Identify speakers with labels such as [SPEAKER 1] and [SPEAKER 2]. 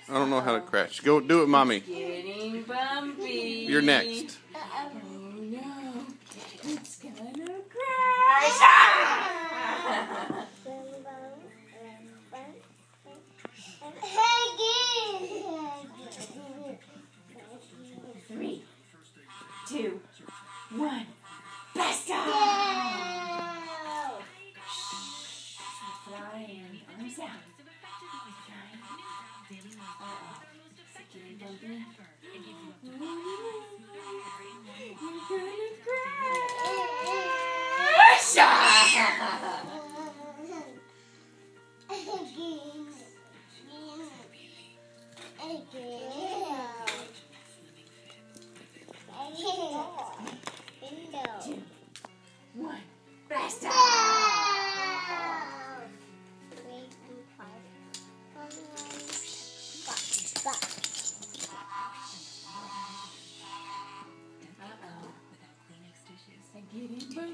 [SPEAKER 1] I don't know how to crash. Go do it, mommy.
[SPEAKER 2] Getting bumpy.
[SPEAKER 1] You're next.
[SPEAKER 2] Oh no, it's gonna crash. 3, 2, 1, blast off! Flying, arms out. Flying. Uh-oh. Is it getting bumpy? You're gonna crash! Two, one, blast off! Uh-oh.